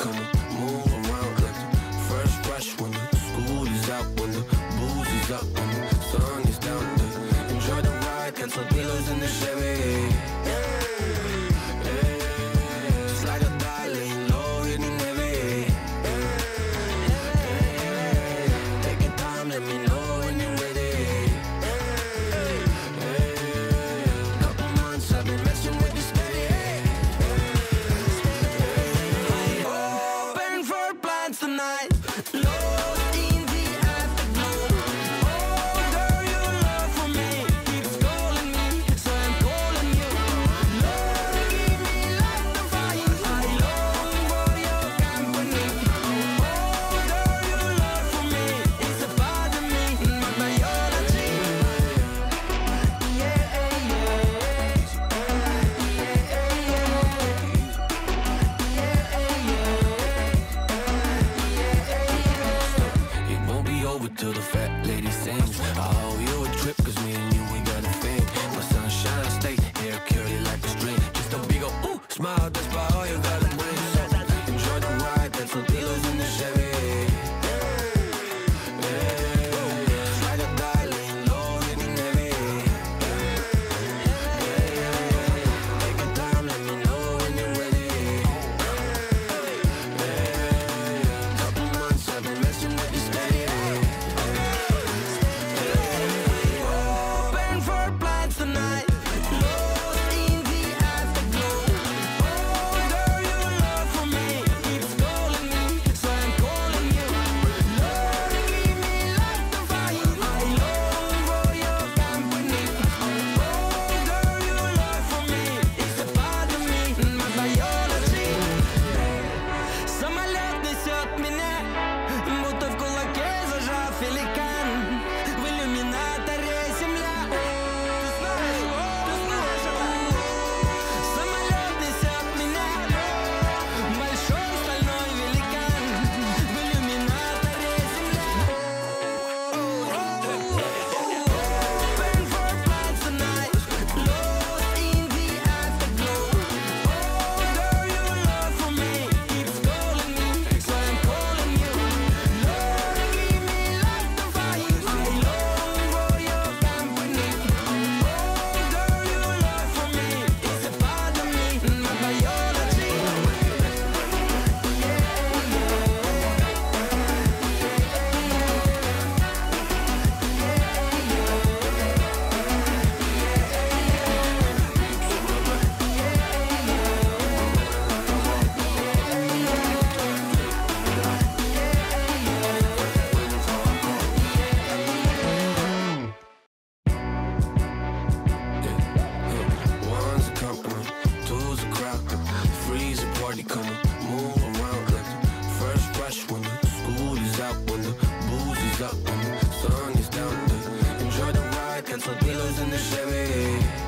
come and move around like the first brush when the school is out, when the booze is up, when the sun is down. To enjoy the ride, got some pillows in the Chevy. Just like a darling, low hitting heavy. Take your time, let me know when you're ready. Couple months I've been messing with this steady. Open for plans tonight. Lost in the afterglow. Oh, girl, your love for me keeps calling me, so I'm calling you. Lord, give me like the fire. I long for your company. Oh, girl, your love for me is a part of me, my biology. It won't be over till the fat lady sings. I owe you a trip, cause me and you, we got a thing. My sunshine state, hair curly like a string. Just a big ol' ooh, smile, that's about all you gotta bring. So enjoy the ride, got some pillows in the Chevy. Just like a darling, low hitting heavy. Take your time, let me know when you're ready. Couple months I've been messing with this steady. Open for plans tonight. Lost in the afterglow. Oh, girl, your love for me keeps calling me, so I'm calling you. Lord, give me like the fire. I long for your company. Oh, girl, your love for me is a part of me, my biology. Самолет несет меня, будто в кулаке зажав великан. В иллюминаторе земля. Ты знаешь, самолет несет меня, большой стальной великан. В иллюминаторе земля. Open for plans tonight. Lost in the afterglow. Oh, girl, your love for me keeps calling me, so I'm calling you. Lord, give me like the fire. I long for your company. Oh, girl, your love for me is a part of me, my biology. One's a compliment, two's a crowd, three's a party, come and move around like the first brush when the school is out, when the booze is up, when the sun is down. To enjoy the ride, got some pillows in the Chevy.